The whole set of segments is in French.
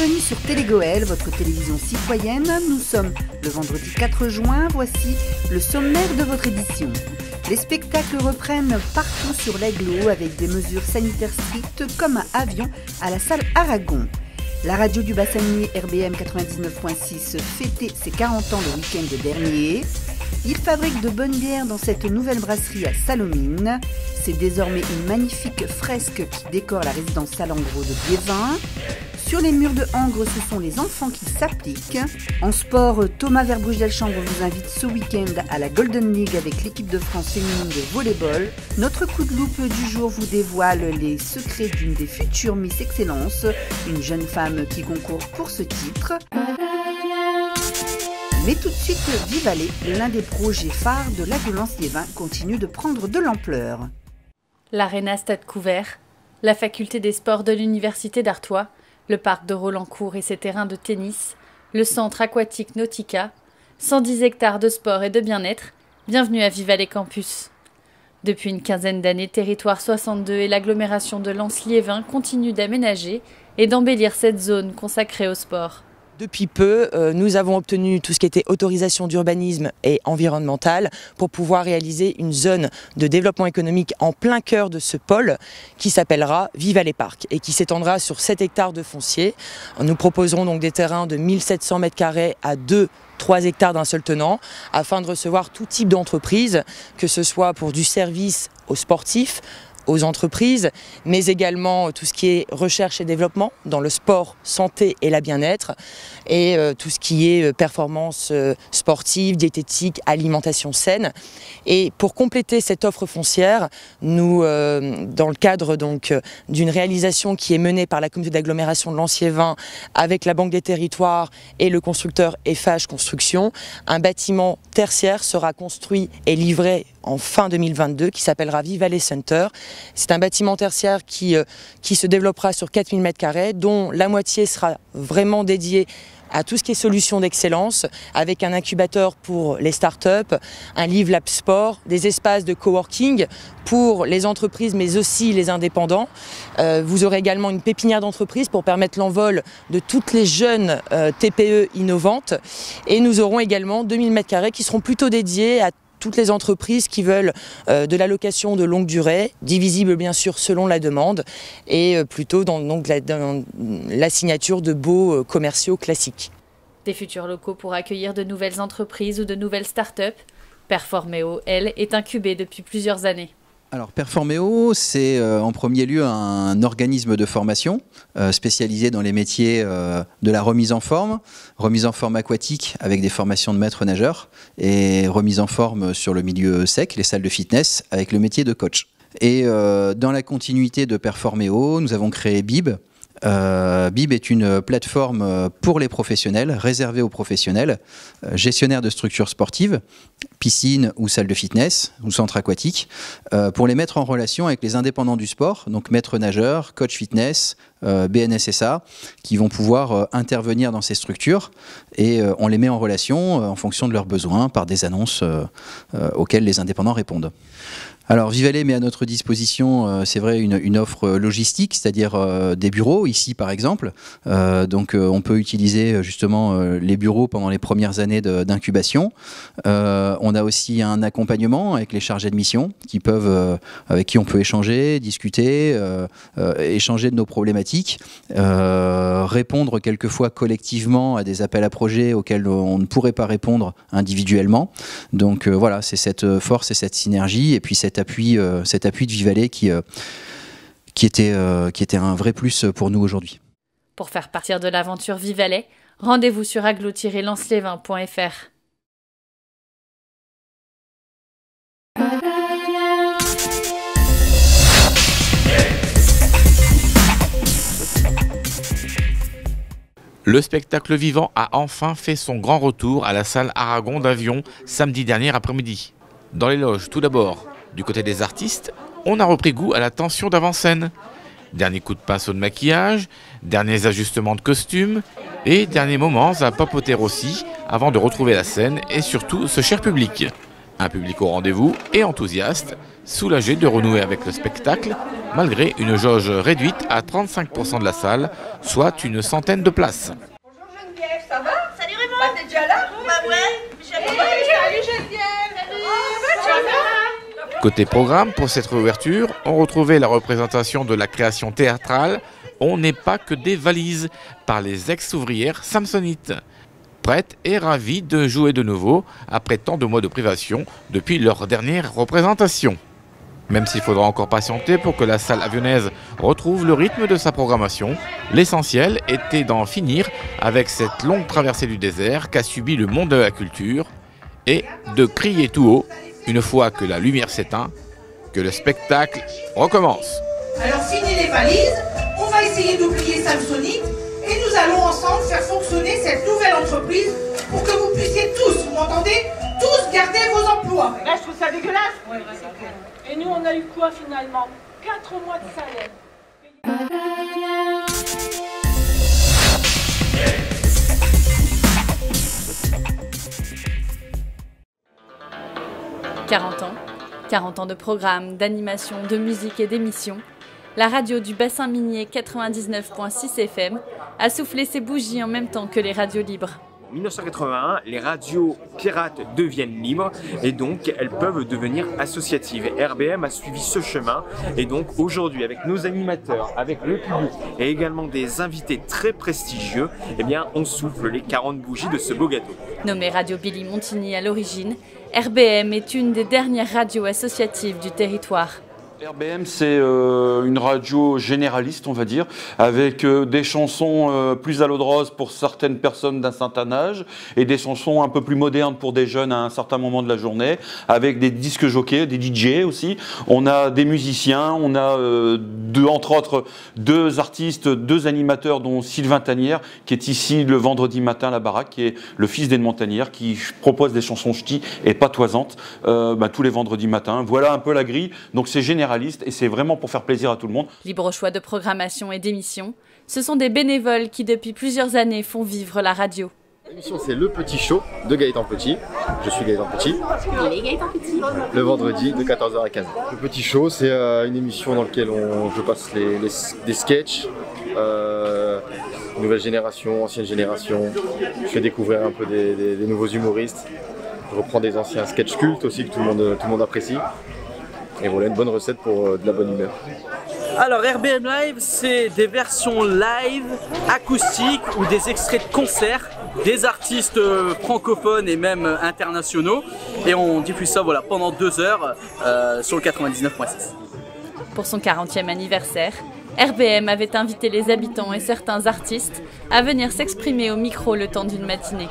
Bienvenue sur Télégoël, votre télévision citoyenne. Nous sommes le vendredi 4 juin. Voici le sommaire de votre édition. Les spectacles reprennent partout sur l'Agglo avec des mesures sanitaires strictes comme à Avion à la salle Aragon. La radio du bassinier RBM 99.6 fêtait ses 40 ans le week-end dernier. Il fabrique de bonnes bières dans cette nouvelle brasserie à Salomine. C'est désormais une magnifique fresque qui décore la résidence Salengro de Biévin. Sur les murs de Angres, ce sont les enfants qui s'appliquent. En sport, Thomas Verbruch-Delchambre vous invite ce week-end à la Golden League avec l'équipe de France féminine de volleyball. Notre coup de loupe du jour vous dévoile les secrets d'une des futures Miss Excellence, une jeune femme qui concourt pour ce titre. Mais tout de suite, Vivalet, l'un des projets phares de l'Agglo-Lens-Liévin, continue de prendre de l'ampleur. L'Arena Stade Couvert, la faculté des sports de l'Université d'Artois, le parc de Rolancourt et ses terrains de tennis, le centre aquatique Nautica, 110 hectares de sport et de bien-être, bienvenue à Vivalet Campus. Depuis une quinzaine d'années, Territoire 62 et l'agglomération de Lens-Liévin continuent d'aménager et d'embellir cette zone consacrée au sport. Depuis peu, nous avons obtenu tout ce qui était autorisation d'urbanisme et environnemental pour pouvoir réaliser une zone de développement économique en plein cœur de ce pôle qui s'appellera Vivalet Park et qui s'étendra sur 7 hectares de foncier. Nous proposerons donc des terrains de 1700 m² à 2-3 hectares d'un seul tenant afin de recevoir tout type d'entreprise, que ce soit pour du service aux sportifs, aux entreprises, mais également tout ce qui est recherche et développement dans le sport, santé et la bien-être, et tout ce qui est performance sportive, diététique, alimentation saine. Et pour compléter cette offre foncière, nous, dans le cadre donc d'une réalisation qui est menée par la communauté d'agglomération de Lens-Liévin avec la Banque des Territoires et le constructeur FH Construction, un bâtiment tertiaire sera construit et livré en fin 2022 qui s'appellera Vivalet Center. C'est un bâtiment tertiaire qui se développera sur 4000 m², dont la moitié sera vraiment dédiée à tout ce qui est solutions d'excellence, avec un incubateur pour les startups, un Live Lab Sport, des espaces de coworking pour les entreprises mais aussi les indépendants. Vous aurez également une pépinière d'entreprise pour permettre l'envol de toutes les jeunes TPE innovantes. Et nous aurons également 2000 m² qui seront plutôt dédiés à toutes les entreprises qui veulent de la location de longue durée, divisible bien sûr selon la demande, et plutôt dans la signature de baux commerciaux classiques. Des futurs locaux pour accueillir de nouvelles entreprises ou de nouvelles start-up, Performéo, elle, est incubée depuis plusieurs années. Alors Performéo, c'est en premier lieu un organisme de formation spécialisé dans les métiers de la remise en forme aquatique avec des formations de maître nageur et remise en forme sur le milieu sec, les salles de fitness avec le métier de coach. Et dans la continuité de Performéo, nous avons créé BIB. BIB est une plateforme pour les professionnels, réservée aux professionnels, gestionnaires de structures sportives, piscines ou salles de fitness ou centres aquatiques, pour les mettre en relation avec les indépendants du sport, donc maîtres nageurs, coach fitness, BNSSA, qui vont pouvoir intervenir dans ces structures et on les met en relation en fonction de leurs besoins par des annonces auxquelles les indépendants répondent. Alors Vivalet met à notre disposition, c'est vrai, une offre logistique, c'est-à-dire des bureaux, ici par exemple. Donc on peut utiliser justement les bureaux pendant les premières années d'incubation. On a aussi un accompagnement avec les chargés de mission avec qui on peut échanger, discuter, échanger de nos problématiques, répondre quelquefois collectivement à des appels à projets auxquels on ne pourrait pas répondre individuellement. Donc voilà, c'est cette force et cette synergie et puis cet appui de Vivalet qui était un vrai plus pour nous aujourd'hui. Pour faire partir de l'aventure Vivalet, rendez-vous sur agglo-lensliévin.fr. Le spectacle vivant a enfin fait son grand retour à la salle Aragon d'Avion samedi dernier après-midi. Dans les loges, tout d'abord, du côté des artistes, on a repris goût à la tension d'avant-scène. Dernier coup de pinceau de maquillage, derniers ajustements de costumes et derniers moments à papoter aussi avant de retrouver la scène et surtout ce cher public. Un public au rendez-vous et enthousiaste, soulagé de renouer avec le spectacle, malgré une jauge réduite à 35% de la salle, soit une centaine de places. Bonjour Geneviève, ça va? Salut Raymond. Bah t'es déjà là? Bah ouais, Salut Geneviève. Côté programme, pour cette réouverture, on retrouvait la représentation de la création théâtrale « On n'est pas que des valises » par les ex-ouvrières samsonites. Prêtes et ravies de jouer de nouveau après tant de mois de privation depuis leur dernière représentation. Même s'il faudra encore patienter pour que la salle avionnaise retrouve le rythme de sa programmation, l'essentiel était d'en finir avec cette longue traversée du désert qu'a subi le monde de la culture et de crier tout haut, une fois que la lumière s'éteint, que le spectacle recommence. Alors fini les valises, on va essayer d'oublier Samsonite et nous allons ensemble faire fonctionner cette nouvelle entreprise pour que vous puissiez tous, vous m'entendez, tous garder vos emplois. Là je trouve ça dégueulasse. Ouais, et nous on a eu quoi finalement? 4 mois de salaire. 40 ans de programmes, d'animation, de musique et d'émissions, la radio du bassin minier 99.6 FM a soufflé ses bougies en même temps que les radios libres. En 1981, les radios pirates deviennent libres et donc elles peuvent devenir associatives. RBM a suivi ce chemin et donc aujourd'hui avec nos animateurs, avec le public et également des invités très prestigieux, eh bien on souffle les 40 bougies de ce beau gâteau. Nommée Radio Billy Montigny à l'origine, RBM est une des dernières radios associatives du territoire. RBM, c'est une radio généraliste, on va dire, avec des chansons plus à l'eau de rose pour certaines personnes d'un certain âge et des chansons un peu plus modernes pour des jeunes à un certain moment de la journée, avec des disques jockeys, des DJ aussi. On a des musiciens, on a entre autres deux artistes, deux animateurs, dont Sylvain Tanière, qui est ici le vendredi matin à la baraque, qui est le fils d'Edmond Tanière, qui propose des chansons ch'tis et patoisantes tous les vendredis matins. Voilà un peu la grille, donc c'est général. Et c'est vraiment pour faire plaisir à tout le monde. Libre choix de programmation et d'émission, ce sont des bénévoles qui depuis plusieurs années font vivre la radio. L'émission c'est Le Petit Show de Gaëtan Petit. Je suis Gaëtan Petit. Il est Gaëtan Petit. Le vendredi de 14h à 15h. Le Petit Show c'est une émission dans laquelle je passe des sketchs. Nouvelle génération, ancienne génération. Je fais découvrir un peu des nouveaux humoristes. Je reprends des anciens sketchs cultes aussi que tout le monde apprécie. Et voilà une bonne recette pour de la bonne humeur. Alors RBM Live, c'est des versions live, acoustiques ou des extraits de concerts des artistes francophones et même internationaux. Et on diffuse ça pendant 2 heures sur le 99.6. Pour son 40e anniversaire, RBM avait invité les habitants et certains artistes à venir s'exprimer au micro le temps d'une matinée.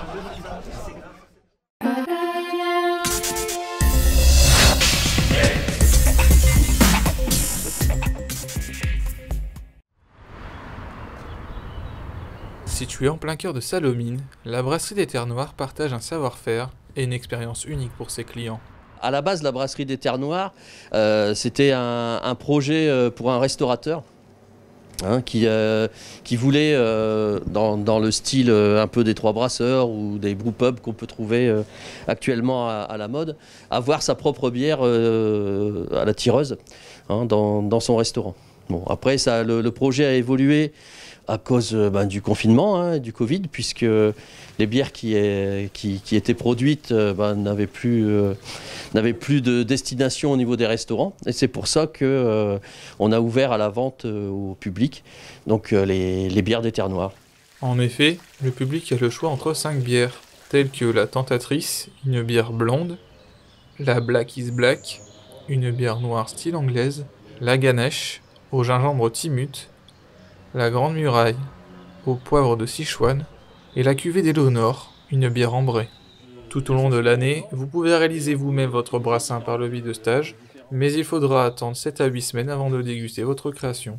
Située en plein cœur de Salomine, la brasserie des Terres Noires partage un savoir-faire et une expérience unique pour ses clients. À la base, la brasserie des Terres Noires, c'était un projet pour un restaurateur qui voulait, dans le style un peu des Trois Brasseurs ou des brewpubs qu'on peut trouver actuellement à la mode, avoir sa propre bière à la tireuse dans son restaurant. Bon, après, le projet a évolué à cause du confinement, du Covid, puisque les bières qui étaient produites n'avaient plus de destination au niveau des restaurants. Et c'est pour ça qu'on a ouvert à la vente au public donc les bières des Terres Noires. En effet, le public a le choix entre 5 bières, telles que la Tentatrice, une bière blonde, la Black is Black, une bière noire style anglaise, la Ganesh, au gingembre Timut, la Grande Muraille, au poivre de Sichuan, et la cuvée d'Éléonore, une bière ambrée. Tout au long de l'année, vous pouvez réaliser vous-même votre brassin par le biais de stage, mais il faudra attendre 7 à 8 semaines avant de déguster votre création.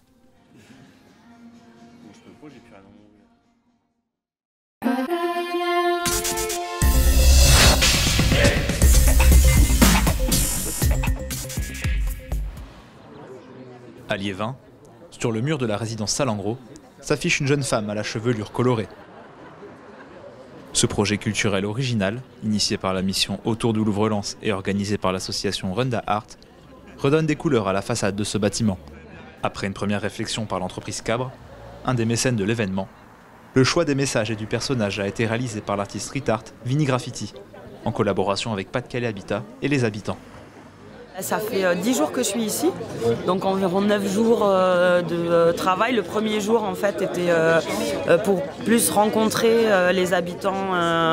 À Liévin, sur le mur de la résidence Salengro, s'affiche une jeune femme à la chevelure colorée. Ce projet culturel original, initié par la mission Autour du Louvre-Lens et organisé par l'association Runda Art, redonne des couleurs à la façade de ce bâtiment. Après une première réflexion par l'entreprise Cabre, un des mécènes de l'événement, le choix des messages et du personnage a été réalisé par l'artiste street art Vini Graffiti, en collaboration avec Pas-de-Calais Habitat et les habitants. Ça fait 10 jours que je suis ici, donc environ 9 jours de travail. Le premier jour en fait était pour plus rencontrer les habitants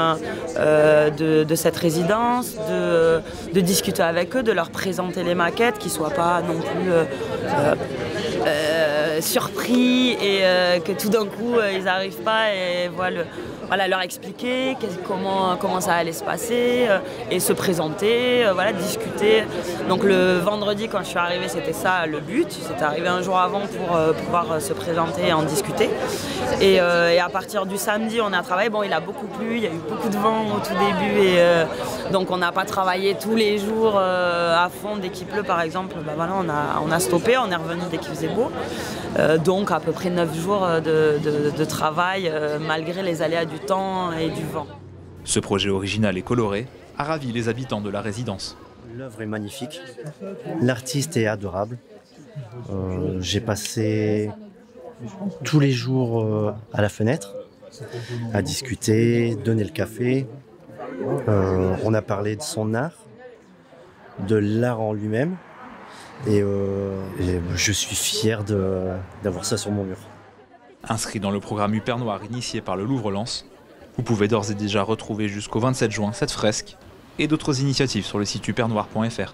de cette résidence, de discuter avec eux, de leur présenter les maquettes, qu'ils ne soient pas non plus surpris et que tout d'un coup ils n'arrivent pas et voilà, leur expliquer comment ça allait se passer et se présenter, discuter. Donc le vendredi quand je suis arrivée, c'était ça le but, c'était arrivé un jour avant pour pouvoir se présenter et en discuter. Et à partir du samedi, on a travaillé, il a beaucoup plu, il y a eu beaucoup de vent au tout début et donc on n'a pas travaillé tous les jours à fond. Dès qu'il pleut par exemple, on a stoppé, on est revenu dès qu'il faisait beau. Donc à peu près 9 jours de travail malgré les aléas du temps et du vent. Ce projet original et coloré a ravi les habitants de la résidence. L'œuvre est magnifique, l'artiste est adorable. J'ai passé tous les jours à la fenêtre, à discuter, donner le café. On a parlé de son art, de l'art en lui-même. Et je suis fier d'avoir ça sur mon mur. Inscrit dans le programme Hyper Noir initié par le Louvre-Lens, vous pouvez d'ores et déjà retrouver jusqu'au 27 juin cette fresque et d'autres initiatives sur le site hypernoir.fr.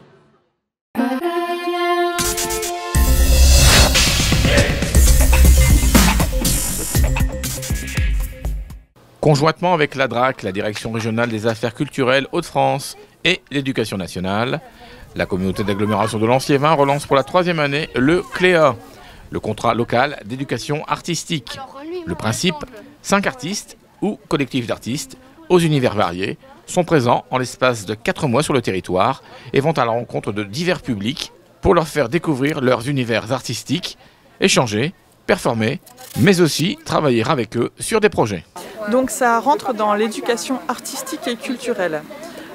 Conjointement avec la DRAC, la Direction régionale des affaires culturelles Hauts-de-France et l'Éducation nationale, la communauté d'agglomération de Lens-Liévin relance pour la 3e année le CLEA, le contrat local d'éducation artistique. Le principe, 5 artistes ou collectifs d'artistes aux univers variés sont présents en l'espace de 4 mois sur le territoire et vont à la rencontre de divers publics pour leur faire découvrir leurs univers artistiques, échanger, performer, mais aussi travailler avec eux sur des projets. Donc ça rentre dans l'éducation artistique et culturelle.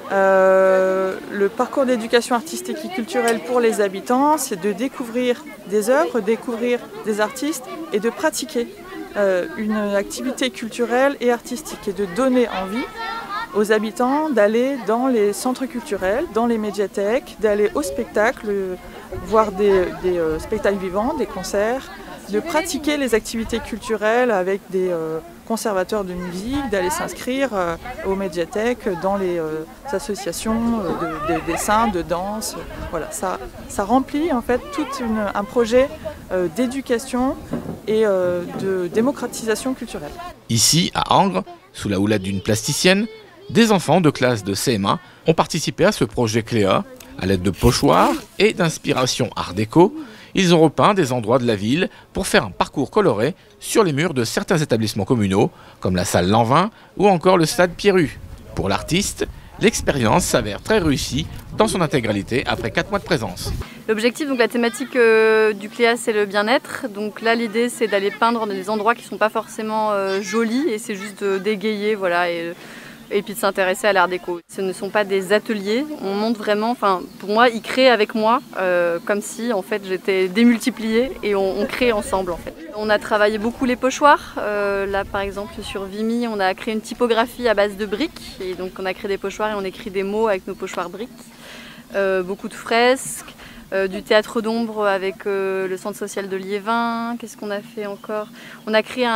Le parcours d'éducation artistique et culturelle pour les habitants, c'est de découvrir des œuvres, découvrir des artistes et de pratiquer une activité culturelle et artistique et de donner envie aux habitants d'aller dans les centres culturels, dans les médiathèques, d'aller au spectacle, voir des spectacles vivants, des concerts, de pratiquer les activités culturelles avec des conservateurs de musique, d'aller s'inscrire aux médiathèques, dans les associations de dessin, de danse. Voilà, ça remplit en fait tout un projet d'éducation et de démocratisation culturelle. Ici, à Angres, sous la houlette d'une plasticienne, des enfants de classe de CM1 ont participé à ce projet CLEA à l'aide de pochoirs et d'inspiration art déco. Ils ont repeint des endroits de la ville pour faire un parcours coloré sur les murs de certains établissements communaux, comme la salle Lanvin ou encore le stade Pierru. Pour l'artiste, l'expérience s'avère très réussie dans son intégralité après 4 mois de présence. L'objectif, donc la thématique du CLEA, c'est le bien-être. Donc là, l'idée, c'est d'aller peindre dans des endroits qui ne sont pas forcément jolis et c'est juste d'égayer, voilà. Et puis de s'intéresser à l'art déco. Ce ne sont pas des ateliers, on monte vraiment, pour moi, ils créent avec moi, comme si en fait j'étais démultipliée et on crée ensemble en fait. On a travaillé beaucoup les pochoirs, là par exemple sur Vimy, on a créé une typographie à base de briques, et donc on a créé des pochoirs et on écrit des mots avec nos pochoirs briques. Beaucoup de fresques, du théâtre d'ombre avec le centre social de Liévin. Qu'est-ce qu'on a fait encore? On a créé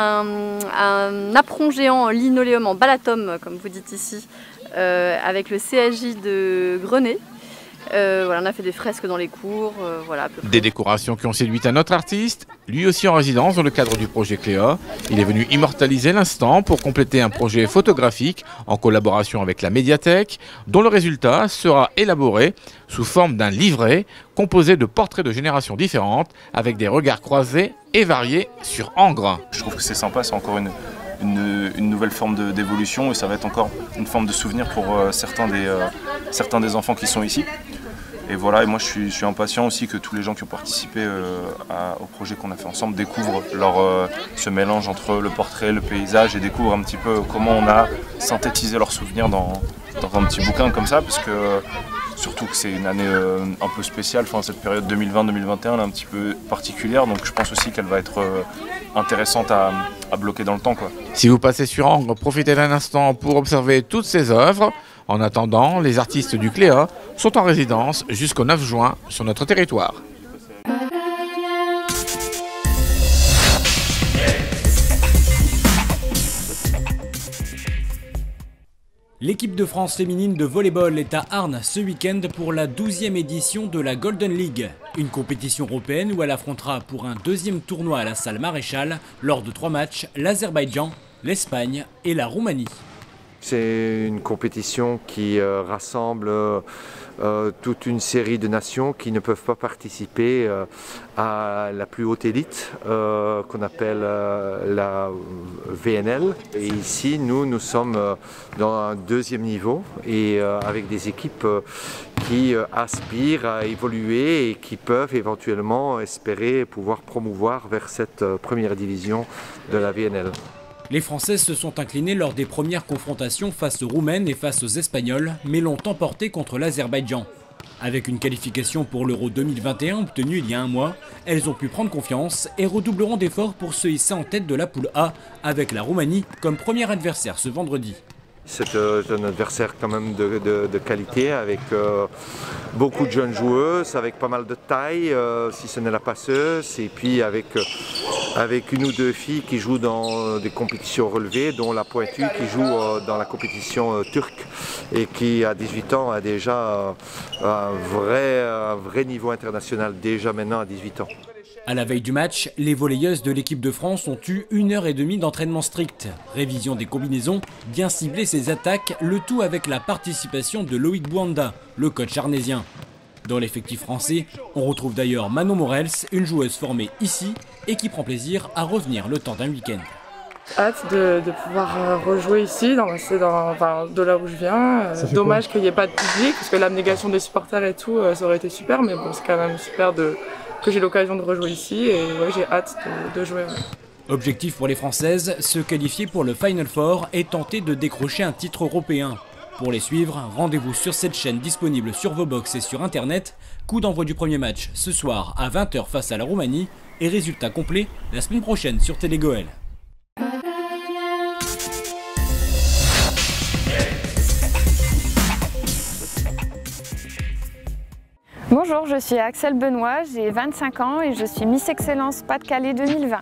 un apron géant en linoléum, en balatum, comme vous dites ici, avec le CAJ de Grenay. Voilà, on a fait des fresques dans les cours. Voilà, des décorations qui ont séduit un autre artiste, lui aussi en résidence dans le cadre du projet CLEA. Il est venu immortaliser l'instant pour compléter un projet photographique en collaboration avec la médiathèque, dont le résultat sera élaboré sous forme d'un livret composé de portraits de générations différentes avec des regards croisés et variés sur Angres. Je trouve que c'est sympa, c'est encore une nouvelle forme d'évolution et ça va être encore une forme de souvenir pour certains des enfants qui sont ici. Et voilà, et moi je suis impatient aussi que tous les gens qui ont participé au projet qu'on a fait ensemble découvrent ce mélange entre le portrait, le paysage et découvrent un petit peu comment on a synthétisé leurs souvenirs dans un petit bouquin comme ça, parce que surtout que c'est une année un peu spéciale, enfin, cette période 2020-2021 est un petit peu particulière, donc je pense aussi qu'elle va être intéressante à bloquer dans le temps, quoi. Si vous passez sur Angres, profitez d'un instant pour observer toutes ces œuvres. En attendant, les artistes du Cléa sont en résidence jusqu'au 9 juin sur notre territoire. L'équipe de France féminine de volley-ball est à Arnes ce week-end pour la 12e édition de la Golden League, une compétition européenne où elle affrontera pour un deuxième tournoi à la salle Maréchal lors de 3 matchs l'Azerbaïdjan, l'Espagne et la Roumanie. C'est une compétition qui rassemble toute une série de nations qui ne peuvent pas participer à la plus haute élite qu'on appelle la VNL. Et ici, nous sommes dans un deuxième niveau et avec des équipes qui aspirent à évoluer et qui peuvent éventuellement espérer pouvoir promouvoir vers cette première division de la VNL. Les Françaises se sont inclinées lors des premières confrontations face aux Roumaines et face aux Espagnols, mais l'ont emporté contre l'Azerbaïdjan. Avec une qualification pour l'Euro 2021 obtenue il y a un mois, elles ont pu prendre confiance et redoubleront d'efforts pour se hisser en tête de la poule A, avec la Roumanie comme premier adversaire ce vendredi. C'est un adversaire quand même de qualité, avec beaucoup de jeunes joueuses, avec pas mal de taille, si ce n'est la passeuse, et puis avec une ou deux filles qui jouent dans des compétitions relevées, dont la pointue qui joue dans la compétition turque et qui à 18 ans a déjà un vrai niveau international, déjà maintenant à 18 ans. À la veille du match, les volleyeuses de l'équipe de France ont eu 1h30 d'entraînement strict. Révision des combinaisons, bien cibler ses attaques, le tout avec la participation de Loïc Bouanda, le coach arnésien. Dans l'effectif français, on retrouve d'ailleurs Manon Morels, une joueuse formée ici et qui prend plaisir à revenir le temps d'un week-end. Hâte de pouvoir rejouer ici, de là où je viens. Dommage qu'il n'y ait pas de public, parce que l'abnégation des supporters et tout, ça aurait été super, mais bon, c'est quand même super que j'ai l'occasion de rejouer ici et ouais, j'ai hâte de jouer. Ouais. Objectif pour les Françaises, se qualifier pour le Final Four et tenter de décrocher un titre européen. Pour les suivre, rendez-vous sur cette chaîne disponible sur vos box et sur internet. Coup d'envoi du premier match ce soir à 20 h face à la Roumanie et résultat complet la semaine prochaine sur Télé Goël. Bonjour, je suis Axel Benoît, j'ai 25 ans et je suis Miss Excellence Pas-de-Calais 2020.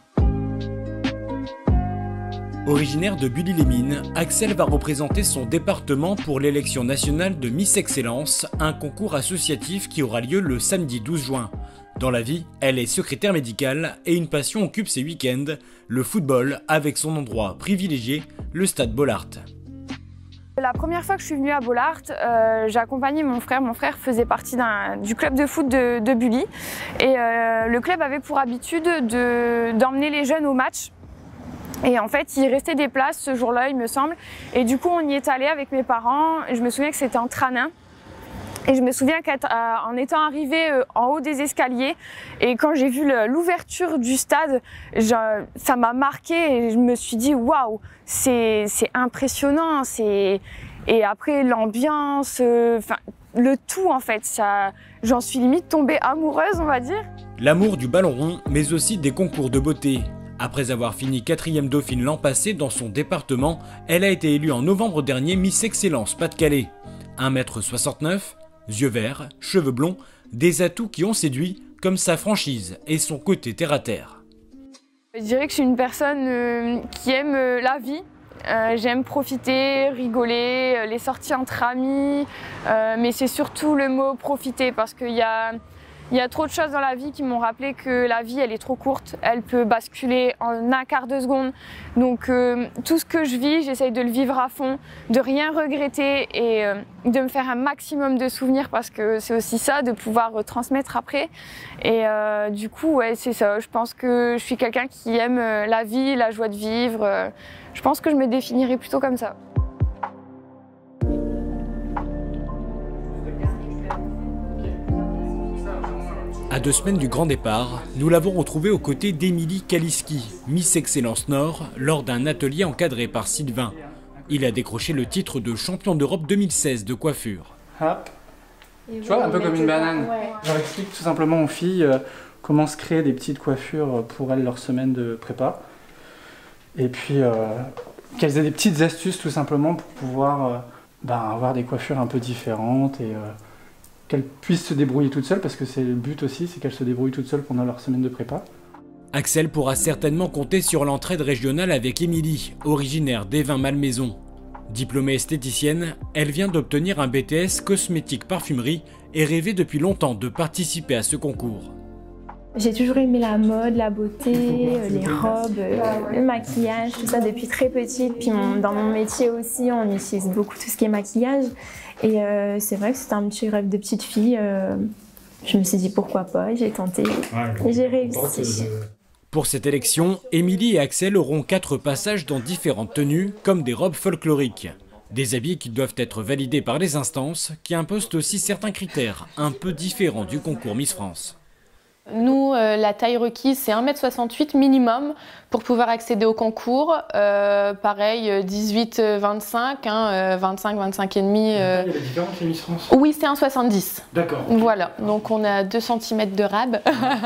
Originaire de Bully-les-Mines, Axel va représenter son département pour l'élection nationale de Miss Excellence, un concours associatif qui aura lieu le samedi 12 juin. Dans la vie, elle est secrétaire médicale et une passion occupe ses week-ends, le football avec son endroit privilégié, le stade Bollaert. La première fois que je suis venue à Bollaert, j'ai accompagné mon frère. Mon frère faisait partie du club de foot de Bully. Et le club avait pour habitude d'emmener les jeunes au match. Et en fait, il restait des places ce jour-là, il me semble. Et du coup, on y est allé avec mes parents. Je me souviens que c'était en Tranin. Et je me souviens qu'en étant arrivée en haut des escaliers et quand j'ai vu l'ouverture du stade, ça m'a marqué et je me suis dit waouh, c'est impressionnant. Et après l'ambiance, le tout en fait, j'en suis limite tombée amoureuse, on va dire. L'amour du ballon rond, mais aussi des concours de beauté. Après avoir fini 4e dauphine l'an passé dans son département, elle a été élue en novembre dernier Miss Excellence Pas-de-Calais. 1,69 m, yeux verts, cheveux blonds, des atouts qui ont séduit, comme sa franchise et son côté terre-à-terre. Je dirais que je suis une personne qui aime la vie. J'aime profiter, rigoler, les sorties entre amis, mais c'est surtout le mot profiter parce qu'il y a Il y a trop de choses dans la vie qui m'ont rappelé que la vie, elle est trop courte. Elle peut basculer en un quart de seconde. Donc tout ce que je vis, j'essaye de le vivre à fond, de rien regretter et de me faire un maximum de souvenirs parce que c'est aussi ça, de pouvoir transmettre après. Et du coup, ouais, c'est ça. Je pense que je suis quelqu'un qui aime la vie, la joie de vivre. Je pense que je me définirais plutôt comme ça. À 2 semaines du grand départ, nous l'avons retrouvée aux côtés d'Émilie Kaliski, Miss Excellence Nord, lors d'un atelier encadré par Sylvain. Il a décroché le titre de champion d'Europe 2016 de coiffure. Hop. Tu vois, un peu comme une banane. Ouais. Je leur explique tout simplement aux filles comment se créer des petites coiffures pour elles leur semaine de prépa. Et puis qu'elles aient des petites astuces tout simplement pour pouvoir avoir des coiffures un peu différentes et qu'elles puissent se débrouiller toutes seules, parce que c'est le but aussi, c'est qu'elles se débrouillent toutes seules pendant leur semaine de prépa. Axel pourra certainement compter sur l'entraide régionale avec Émilie, originaire d'Evin-Malmaison. Diplômée esthéticienne, elle vient d'obtenir un BTS cosmétique-parfumerie et rêvait depuis longtemps de participer à ce concours. J'ai toujours aimé la mode, la beauté, les robes, le maquillage, tout ça depuis très petite. Puis dans mon métier aussi, on utilise beaucoup tout ce qui est maquillage. Et c'est vrai que c'était un petit rêve de petite fille. Je me suis dit pourquoi pas, j'ai tenté et j'ai réussi. Pour cette élection, Émilie et Axel auront 4 passages dans différentes tenues, comme des robes folkloriques. Des habits qui doivent être validés par les instances, qui imposent aussi certains critères, un peu différents du concours Miss France. Nous, la taille requise, c'est 1,68 m minimum pour pouvoir accéder au concours. Pareil, 18-25, 25-25 et demi. Il y a la différence, les Miss France ? Oui, c'est 1,70. D'accord. Voilà, donc on a 2 cm de rab.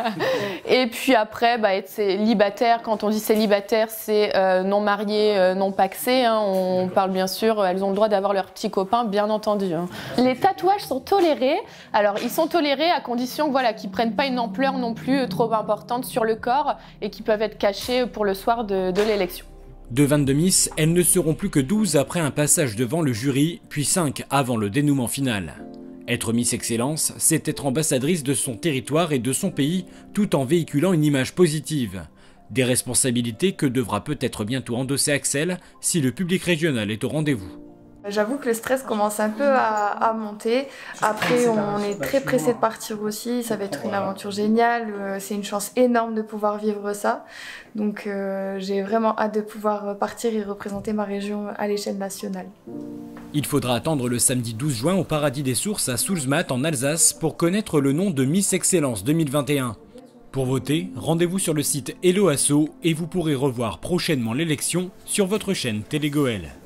Et puis après, être célibataire. Quand on dit célibataire, c'est non marié, non paxé. Hein. On parle bien sûr, elles ont le droit d'avoir leurs petits copains, bien entendu. Hein. Les tatouages sont tolérés. Alors, ils sont tolérés à condition qu'ils ne prennent pas une ampleur non plus trop importante sur le corps et qui peuvent être cachés pour le soir de l'élection. De 22 Miss, elles ne seront plus que 12 après un passage devant le jury, puis 5 avant le dénouement final. Être Miss Excellence, c'est être ambassadrice de son territoire et de son pays, tout en véhiculant une image positive. Des responsabilités que devra peut-être bientôt endosser Axel si le public régional est au rendez-vous. J'avoue que le stress commence un peu à monter. Après, on est très pressé de partir aussi. Ça va être une aventure géniale. C'est une chance énorme de pouvoir vivre ça. Donc, j'ai vraiment hâte de pouvoir partir et représenter ma région à l'échelle nationale. Il faudra attendre le samedi 12 juin au Paradis des Sources à Soulzmatt en Alsace pour connaître le nom de Miss Excellence 2021. Pour voter, rendez-vous sur le site Hello Asso et vous pourrez revoir prochainement l'élection sur votre chaîne Télé Goël.